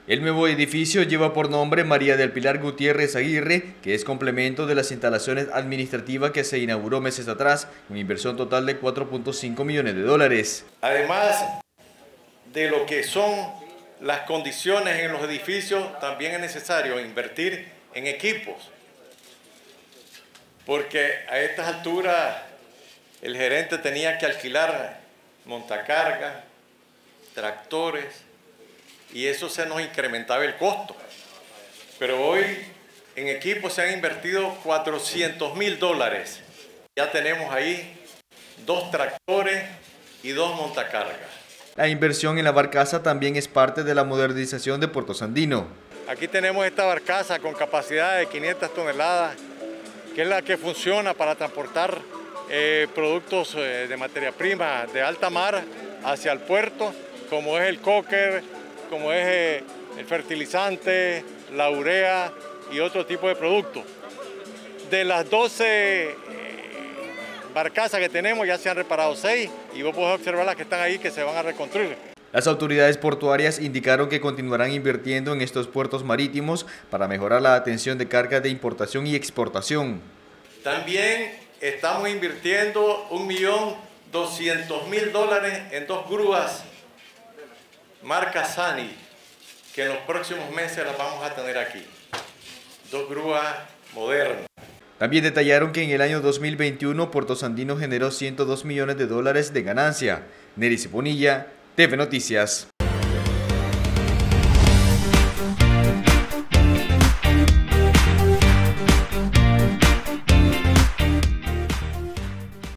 El nuevo edificio lleva por nombre María del Pilar Gutiérrez Aguirre, que es complemento de las instalaciones administrativas que se inauguró meses atrás, con inversión total de 4.5 millones de dólares. Además de lo que son las condiciones en los edificios, también es necesario invertir en equipos, porque a estas alturas el gerente tenía que alquilar montacargas, tractores, y eso se nos incrementaba el costo. Pero hoy en equipo se han invertido $400.000. Ya tenemos ahí 2 tractores y 2 montacargas. La inversión en la barcaza también es parte de la modernización de Puerto Sandino. Aquí tenemos esta barcaza con capacidad de 500 toneladas, que es la que funciona para transportar productos de materia prima de alta mar hacia el puerto, como es el coker, como es el fertilizante, la urea y otro tipo de productos. De las 12 barcazas que tenemos ya se han reparado 6 y vos podés observar las que están ahí que se van a reconstruir. Las autoridades portuarias indicaron que continuarán invirtiendo en estos puertos marítimos para mejorar la atención de carga de importación y exportación. También estamos invirtiendo $1.200.000 en 2 grúas marca Sani, que en los próximos meses las vamos a tener aquí. 2 grúas modernas. También detallaron que en el año 2021 Puerto Sandino generó $102 millones de ganancia. Nery Bonilla, TV Noticias.